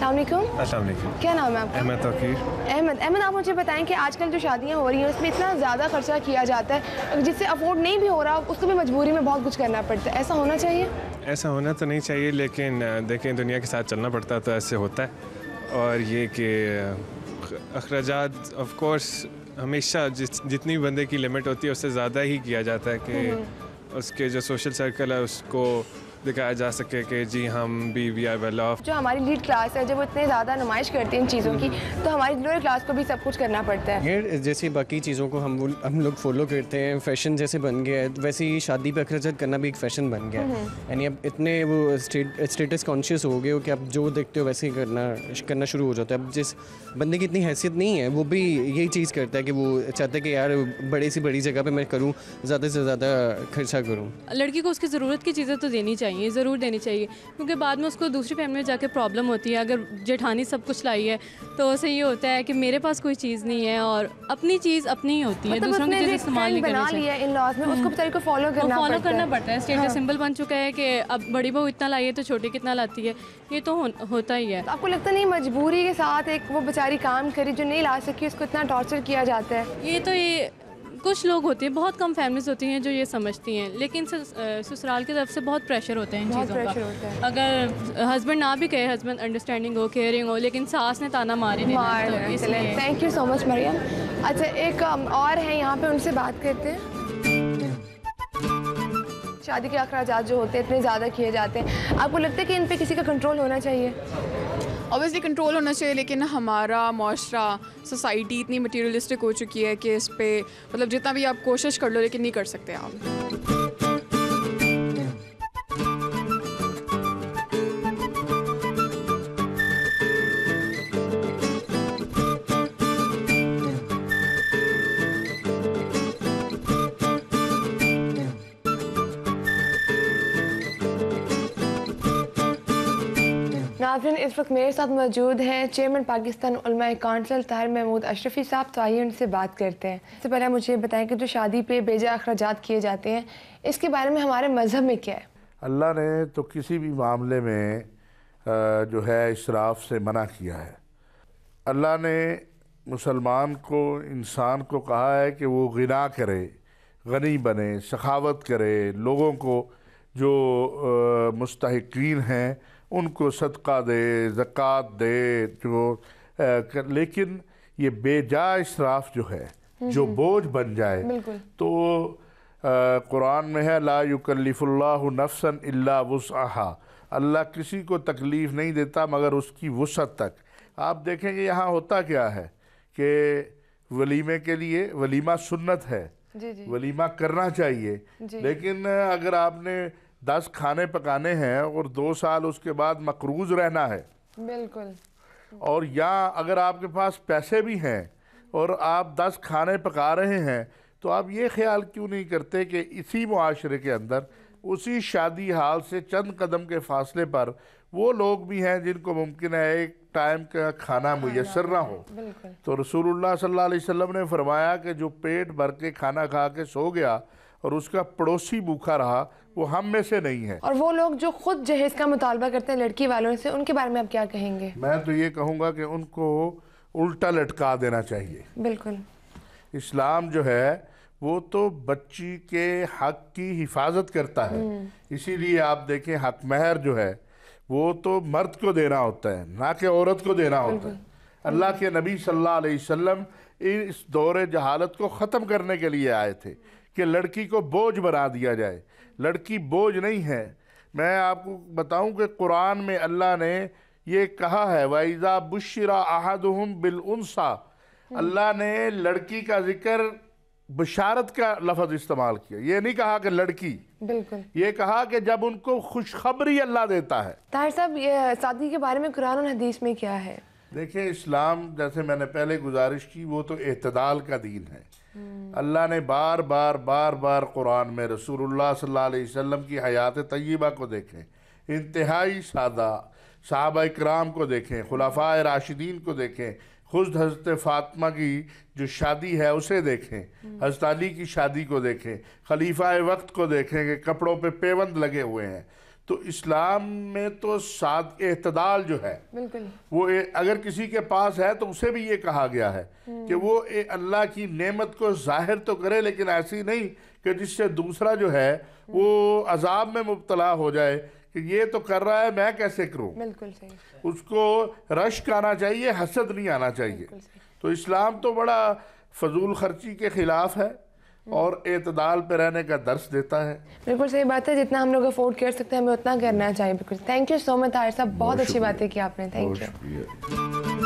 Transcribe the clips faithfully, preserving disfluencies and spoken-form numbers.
अस्सलाम वालेकुम। अस्सलाम वालेकुम। क्या नाम है आपका? अहमद तौकीर। अहमद अहमद आप मुझे बताएं कि आजकल जो शादियाँ हो रही हैं उसमें इतना ज़्यादा खर्चा किया जाता है जिससे अफोर्ड नहीं भी हो रहा उसको भी मजबूरी में बहुत कुछ करना पड़ता है, ऐसा होना चाहिए? ऐसा होना तो नहीं चाहिए, लेकिन देखें दुनिया के साथ चलना पड़ता है तो ऐसे होता है। और ये कि अखराजात ऑफ कोर्स हमेशा जिस जितनी बंदे की लिमिट होती है उससे ज़्यादा ही किया जाता है कि उसके जो सोशल सर्कल है उसको दिखाया जा सके कि जी हम भी वी आर वेल ऑफ। जो हमारी लीड क्लास है जब वो इतने ज़्यादा नुमाइश करती है इन चीज़ों की तो हमारी लोअर क्लास को भी सब कुछ करना पड़ता है। ये जैसे बाकी चीज़ों को हम हम लोग फॉलो करते हैं, फैशन जैसे बन गया है, वैसे ही शादी पे अखराजात करना भी एक फ़ैशन बन गया है। यानी अब इतने वो स्टेट स्टेटस कॉन्शियस हो गए हो कि आप जो देखते हो वैसे ही करना करना शुरू हो जाता है। अब जिस बंदे की इतनी हैसियत नहीं है वो भी यही चीज़ करता है कि वो चाहता है कि यार बड़ी सी बड़ी जगह पर मैं करूँ, ज़्यादा से ज़्यादा खर्चा करूँ। लड़की को उसकी ज़रूरत की चीज़ें तो देनी चाहिए, ज़रूर देनी चाहिए, क्योंकि बाद में उसको दूसरी फैमिली में जाके प्रॉब्लम होती है। अगर जेठानी सब कुछ लाई है तो उसे ये होता है कि मेरे पास कोई चीज़ नहीं है, और अपनी चीज़ अपनी ही होती है, मतलब दूसरों की चीज़ इस्तेमाल नहीं करनी चाहिए। इन लॉज में उसको बेचारी को फॉलो करना फॉलो करना है। पड़ता है। स्टेटस सिंबल बन चुका है कि अब बड़ी बहू इतना लाई है तो छोटी कितना लाती है, ये तो हो, होता ही है। तो आपको लगता नहीं मजबूरी के साथ एक वो बेचारी काम करी जो नहीं ला सकी उसको इतना टॉर्चर किया जाता है? ये तो ये कुछ लोग होते हैं, बहुत कम फैमिलीज होती हैं जो ये समझती हैं, लेकिन ससुराल की तरफ से बहुत प्रेशर होता है इन बहुत चीज़ों प्रेशर का। होता है। अगर हस्बैंड ना भी कहे, हस्बैंड अंडरस्टैंडिंग हो, केयरिंग हो, लेकिन सास ने ताना मार ही देना है, तो इसलिए। Thank you so much Mariam. अच्छा एक um, और है यहाँ पे, उनसे बात करते हैं। शादी के अखराजात जो होते हैं इतने ज़्यादा किए जाते हैं, आपको लगता है कि इन पे किसी का कंट्रोल होना चाहिए? ऑब्वियसली कंट्रोल होना चाहिए, लेकिन हमारा माशरा, सोसाइटी इतनी मटीरियलिस्टिक हो चुकी है कि इस पे मतलब जितना भी आप कोशिश कर लो लेकिन नहीं कर सकते आप। नाज़रीन इस वक्त मेरे साथ मौजूद हैं चेयरमैन पाकिस्तान उलमा काउंसिल ताहिर महमूद अशरफी साहब, तो आइए उनसे बात करते हैं। सबसे पहले मुझे बताएं कि जो शादी पे बेजा अखराजात किए जाते हैं इसके बारे में हमारे मज़हब में क्या है? अल्लाह ने तो किसी भी मामले में जो है इसराफ से मना किया है। अल्लाह ने मुसलमान को, इंसान को कहा है कि वो गिना करे, गनी बने, सखावत करे, लोगों को जो मुस्तहिकीन हैं उनको सदका दे, ज़कात दे, जो आ, लेकिन ये बेजा इसराफ जो है, जो बोझ बन जाए, तो कुरान में है ला युकल्लिफुल्लाहु नफ्सन इल्ला वुसअहा, अल्लाह किसी को तकलीफ़ नहीं देता मगर उसकी वुसअत तक। आप देखेंगे यहाँ होता क्या है कि वलीमे के लिए, वलीमा सुन्नत है, जी जी। वलीमा करना चाहिए, लेकिन अगर आपने दस खाने पकाने हैं और दो साल उसके बाद मकरूज रहना है, बिल्कुल, और या अगर आपके पास पैसे भी हैं और आप दस खाने पका रहे हैं, तो आप ये ख्याल क्यों नहीं करते कि इसी मुआशरे के अंदर, उसी शादी हाल से चंद कदम के फासले पर वो लोग भी हैं जिनको मुमकिन है एक टाइम का खाना मुयस्सर ना हो। तो रसूलुल्लाह सल्लल्लाहु अलैहि वसल्लम ने फरमाया कि जो पेट भर के खाना खा के सो गया और उसका पड़ोसी भूखा रहा, वो हम में से नहीं है। और वो लोग जो खुद जहेज का मुतालबा करते हैं लड़की वालों से, उनके बारे में आप क्या कहेंगे? मैं तो ये कहूँगा कि उनको उल्टा लटका देना चाहिए। बिल्कुल, इस्लाम जो है वो तो बच्ची के हक की हिफाजत करता है, इसीलिए आप देखें हक महर जो है वो तो मर्द को देना होता है, ना कि औरत को देना होता है। अल्लाह के नबी सल्लल्लाहु अलैहि वसल्लम इस दौरे जहालत को ख़त्म करने के लिए आए थे कि लड़की को बोझ बना दिया जाए। लड़की बोझ नहीं है। मैं आपको बताऊं कि कुरान में अल्लाह ने ये कहा है वाइज़ा बुश्शिरा अहदुहुम बिल उन्सा, अल्लाह ने लड़की का जिक्र बशारत का लफ्ज़ इस्तेमाल किया, ये नहीं कहा कि लड़की, बिल्कुल, ये कहा कि जब उनको खुशखबरी अल्लाह देता है। ताहिर साहब ये शादी के बारे में कुरान और हदीस में क्या है? देखिए इस्लाम, जैसे मैंने पहले गुजारिश की, वो तो एतदाल का दीन है। अल्लाह ने बार बार बार बार कुरान में रसूलुल्लाह सल्लल्लाहु अलैहि वसल्लम की हयात तय्यबा को देखें, इंतहाई सादा सहाबा इकराम को देखें, खुलाफाए राशिदीन को देखें, खुद हज़रत फ़ातिमा की जो शादी है उसे देखें, हज़रत अली की शादी को देखें, खलीफा वक्त को देखें कि कपड़ों पे पेबंद लगे हुए हैं। तो इस्लाम में तो साद एतदाल जो है बिल्कुल वो ए, अगर किसी के पास है तो उसे भी ये कहा गया है कि वो ए, अल्लाह की नेमत को जाहिर तो करे, लेकिन ऐसी नहीं कि जिससे दूसरा जो है वो अजाब में मुब्तला हो जाए कि ये तो कर रहा है मैं कैसे करूं। बिल्कुल सही। उसको रश्क आना चाहिए, हसद नहीं आना चाहिए। तो इस्लाम तो बड़ा फजूल खर्ची के खिलाफ है और एतदाल पे रहने का दर्स देता है। बिल्कुल सही बात है, जितना हम लोग अफोर्ड कर सकते हैं हमें उतना करना चाहिए। बिल्कुल thank you so much Tahir साहब, बहुत अच्छी बातें की आपने, थैंक यू।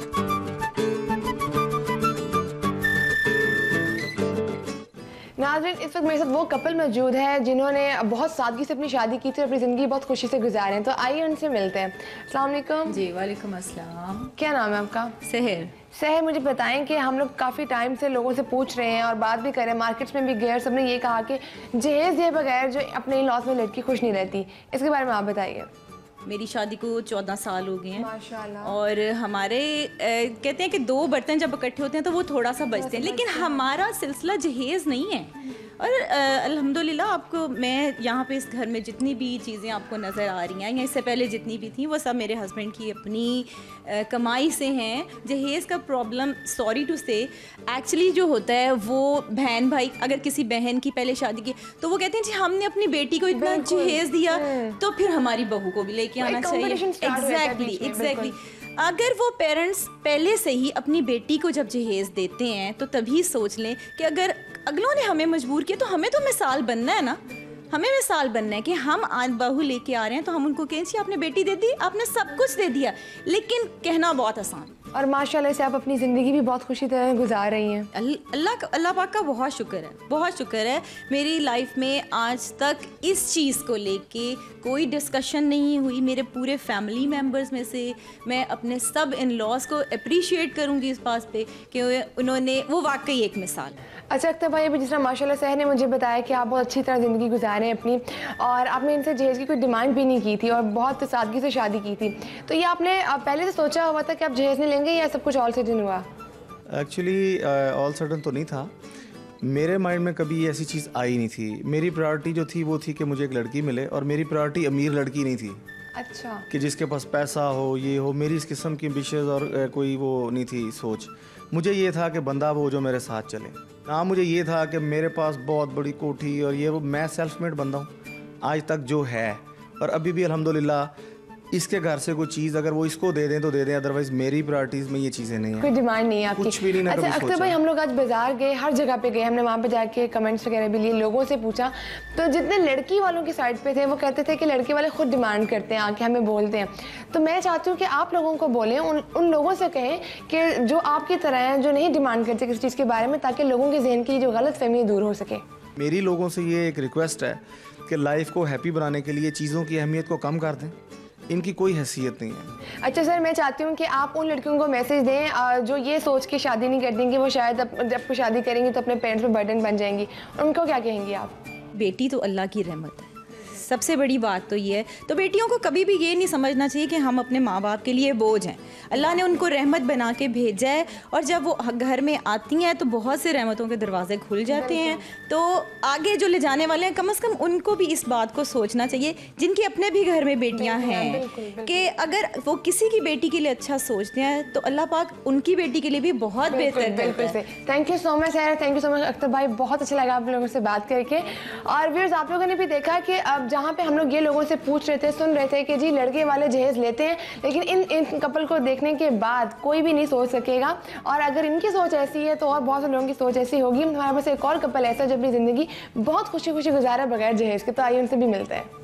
नाज़रीन, इस वक्त मेरे साथ वो कपल मौजूद है जिन्होंने बहुत सादगी से अपनी शादी की थी और अपनी ज़िंदगी बहुत खुशी से गुजारे हैं, तो आइए उनसे मिलते हैं। अस्सलाम वालेकुम। जी वालेकुम अस्सलाम। क्या नाम है आपका? सहर। सहर, मुझे बताएं कि हम लोग काफ़ी टाइम से लोगों से पूछ रहे हैं और बात भी करें, मार्केट्स में भी गए, सबने ये कहा कि जहेज़ दिए बगैर जो अपने इन लॉस में लड़की खुश नहीं रहती, इसके बारे में आप बताइए। मेरी शादी को चौदह साल हो गए हैं माशाल्लाह। और हमारे ए, कहते हैं कि दो बर्तन जब इकट्ठे होते हैं तो वो थोड़ा सा बचते हैं, लेकिन हमारा सिलसिला जहेज़ नहीं है। और अल्हम्दुलिल्लाह आपको मैं यहाँ पे इस घर में जितनी भी चीज़ें आपको नज़र आ रही हैं या इससे पहले जितनी भी थी वो सब मेरे हस्बैंड की अपनी आ, कमाई से हैं। जहेज़ का problem sorry to say actually जो होता है वो बहन भाई अगर किसी बहन की पहले शादी की तो वो कहते हैं जी हमने अपनी बेटी को इतना जहेज़ दिया तो फिर हमारी बहू को भी लेके आना चाहिए। एग्जैक्टली एग्जैक्टली अगर वो पेरेंट्स पहले से ही अपनी बेटी को जब जहेज़ देते हैं तो तभी सोच लें कि अगर अगलों ने हमें मजबूर किया तो हमें तो मिसाल बनना है ना, हमें मिसाल बनना है कि हम आज बहू लेके आ रहे हैं तो हम उनको कहें जी आपने बेटी दे दी, आपने सब कुछ दे दिया, लेकिन कहना बहुत आसान। और माशाल्लाह से आप अपनी ज़िंदगी भी बहुत खुशी तरह गुजार रही हैं। अल्लाह का अल्लाह पाक का बहुत शुक्र है, बहुत शुक्र है। मेरी लाइफ में आज तक इस चीज़ को लेके कोई डिस्कशन नहीं हुई। मेरे पूरे फैमिली मेम्बर्स में से मैं अपने सब इन लॉज को अप्रिशिएट करूँगी इस बात पे कि उन्होंने वो वाकई एक मिसाल। अच्छा अख्तर भाई, अभी जिस तरह माशाल्लाह सहर ने मुझे बताया कि आप बहुत अच्छी तरह ज़िंदगी गुजारे हैं अपनी और आपने इनसे जहेज़ की कोई डिमांड भी नहीं की थी और बहुत सादगी से शादी की थी, तो ये आपने आप पहले से सोचा हुआ था कि आप जहेज़ नहीं लेंगे या सब कुछ ऑल सडन हुआ? एक्चुअली ऑल सडन तो नहीं था, मेरे माइंड में कभी ऐसी चीज़ आई नहीं थी। मेरी प्रायोरिटी जो थी वो थी कि मुझे एक लड़की मिले और मेरी प्रायोरिटी अमीर लड़की नहीं थी। अच्छा। कि जिसके पास पैसा हो, ये हो, मेरी इस किस्म की विशेज़ और कोई वो नहीं थी सोच। मुझे ये था कि बंदा वो जो मेरे साथ चले। हाँ, मुझे ये था कि मेरे पास बहुत बड़ी कोठी और ये वो, मैं सेल्फ मेड बंदा हूँ आज तक जो है, और अभी भी अल्हम्दुलिल्लाह इसके घर से कोई चीज़ अगर वो इसको दे दें तो दे दें, अदरवाइज मेरी प्रायोरिटीज़ में ये चीज़ें नहीं है। कोई डिमांड नहीं है आपकी? कुछ भी नहीं। अच्छा अख्तर भाई, हम लोग आज बाजार गए, हर जगह पे गए, हमने वहाँ पे जाके कमेंट्स वगैरह भी लिए, लोगों से पूछा, तो जितने लड़की वालों की साइड पे थे वो कहते थे कि लड़के वाले खुद डिमांड करते हैं, आके हमें बोलते हैं। तो मैं चाहती हूँ कि आप लोगों को बोलें, उन उन लोगों से कहें कि जो आपकी तरह हैं, जो नहीं डिमांड करते किसी चीज़ के बारे में, ताकि लोगों के जहन की जो गलत फहमी दूर हो सके। मेरी लोगों से ये एक रिक्वेस्ट है कि लाइफ को हैप्पी बनाने के लिए चीज़ों की अहमियत को कम कर दें, इनकी कोई हैसियत नहीं है। अच्छा सर, मैं चाहती हूँ कि आप उन लड़कियों को मैसेज दें जो ये सोच के शादी नहीं करती कि वो शायद जब वो शादी करेंगी तो अपने पेरेंट्स पे बर्डन बन जाएंगी, उनको क्या कहेंगी आप? बेटी तो अल्लाह की रहमत है, सबसे बड़ी बात तो ये है। तो बेटियों को कभी भी ये नहीं समझना चाहिए कि हम अपने माँ बाप के लिए बोझ हैं। अल्लाह ने उनको रहमत बना के भेजा है और जब वो घर में आती हैं तो बहुत से रहमतों के दरवाजे खुल जाते हैं। तो आगे जो ले जाने वाले हैं, कम से कम उनको भी इस बात को सोचना चाहिए, जिनके अपने भी घर में बेटियां हैं, कि अगर वो किसी की बेटी के लिए अच्छा सोचते हैं तो अल्लाह पाक उनकी बेटी के लिए भी बहुत बेहतर करता है। Thank you so much sir, thank you so much Akhtar भाई, बहुत अच्छा लगा आप लोगों से बात करके। और व्यूअर्स, आप लोगों ने भी देखा कि अब जहाँ पे हम लोग ये लोगों से पूछ रहे थे, सुन रहे थे कि जी लड़के वाले जहेज लेते हैं, लेकिन इन इन कपल को देखने के बाद कोई भी नहीं सोच सकेगा, और अगर इनकी सोच ऐसी है तो और बहुत से लोगों की सोच ऐसी होगी। हमारे पास एक और कपल ऐसा जो अपनी ज़िंदगी बहुत खुशी खुशी गुजारा बगैर जहेज के, तो आइए उनसे भी मिलते हैं।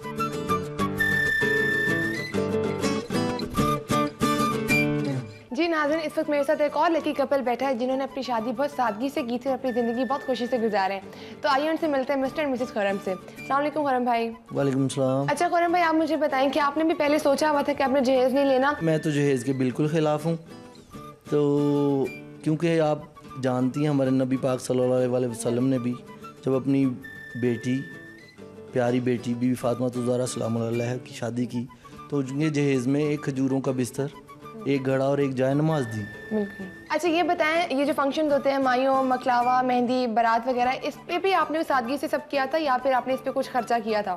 जी नाज़रीन, इस वक्त मेरे साथ एक और लकी कपल बैठा है जिन्होंने अपनी शादी बहुत सादगी से की थी और अपनी ज़िंदगी बहुत खुशी से गुजारे हैं। तो आइए उनसे मिलते हैं, मिस्टर एंड मिसेस खुर्रम से। अस्सलाम वालेकुम खुर्रम भाई। वालेकुम सलाम। अच्छा खुर्रम भाई, आप मुझे बताएं कि आपने भी पहले सोचा हुआ था कि आपने जहेज़ नहीं लेना? मैं तो जहेज़ के बिल्कुल ख़िलाफ़ हूँ, तो क्योंकि आप जानती हैं हमारे नबी पाक सल्लल्लाहु अलैहि वसल्लम ने भी जब अपनी बेटी, प्यारी बेटी बीवी फातिमा ज़हरा सलामुल्लाह अलैहा की शादी की तो उनके जहेज़ में एक खजूरों का बिस्तर, एक घड़ा और एक जाए नमाज दी। बिल्कुल। अच्छा ये बताएं, ये जो फंक्शन होते हैं, मायों, मकलावा, मेहंदी, बारात वगैरह, इस पे भी आपने सादगी से सब किया था या फिर आपने इस पे कुछ खर्चा किया था?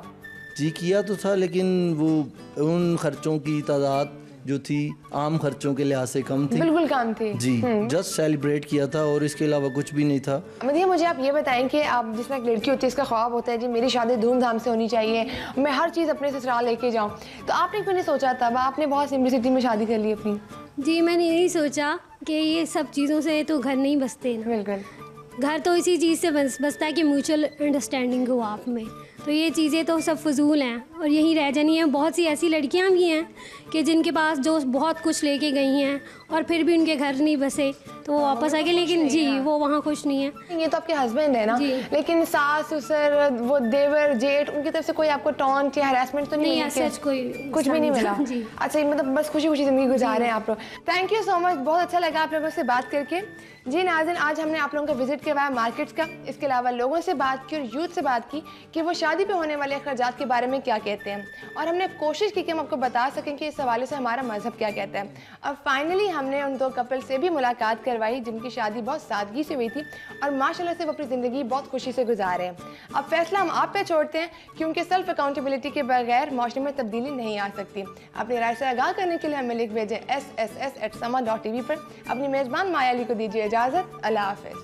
जी किया तो था, लेकिन वो उन खर्चों की तादाद जो थी आम खर्चों के लिहाज से कम थी। बिल्कुल काम थी जी, जस्ट सेलिब्रेट किया था और इसके अलावा कुछ भी नहीं था। मदिया, मुझे आप ये बताएं कि आप जिस तरह एक लड़की होती है, इसका ख्वाब होता है जी मेरी शादी धूमधाम से होनी चाहिए, मैं हर चीज़ अपने ससुराल लेके जाऊँ, तो आपने क्यों नहीं सोचा तब? आपने बहुत सिंपलिसिटी में शादी कर ली अपनी। जी, मैंने यही सोचा कि ये सब चीज़ों से तो घर नहीं बसते ना। बिल्कुल, घर तो इसी चीज़ से बस बसता है कि म्यूचुअल अंडरस्टैंडिंग हो आप में, तो ये चीज़ें तो सब फजूल हैं और यहीं रह जानी है। बहुत सी ऐसी लड़कियां भी हैं कि जिनके पास जो बहुत कुछ लेके गई हैं और फिर भी उनके घर नहीं बसे, तो वो वापस आ गए, लेकिन जी वो वहाँ खुश नहीं है। ये तो आपके हस्बैंड है ना, लेकिन सास ससुर वो देवर जेठ उनकी तरफ से कोई आपको टॉन्ट या हरासमेंट तो नहीं, नहीं सच कोई कुछ भी नहीं मिला? अच्छा, मतलब बस खुशी खुशी जिंदगी गुजार रहे हैं आप लोग। थैंक यू सो मच, बहुत अच्छा लगा आप लोगों से बात करके। जी नाज़रीन, आज हमने आप लोगों का विजिट करवाया मार्केट्स का, इसके अलावा लोगों से बात की और यूथ से बात की कि वो शादी पे होने वाले अखराजात के बारे में क्या कहते हैं, और हमने कोशिश की कि हम आपको बता सकें कि इस हवाले से हमारा मजहब क्या कहता है। अब फाइनली हमने उन दो कपल से भी मुलाकात करवाई जिनकी शादी बहुत सादगी से हुई थी और माशाल्लाह से वो अपनी ज़िंदगी बहुत खुशी से गुजार रहे हैं। अब फैसला हम आप पे छोड़ते हैं, क्योंकि सेल्फ अकाउंटेबिलिटी के बगैर माशरे में तब्दीली नहीं आ सकती। अपनी राय से आगाह करने के लिए हमें लिख भेजें S S S at Samaa dot T V पर। अपनी मेज़बान माया अली को दीजिए इजाज़त। अल्लाह हाफ़िज़।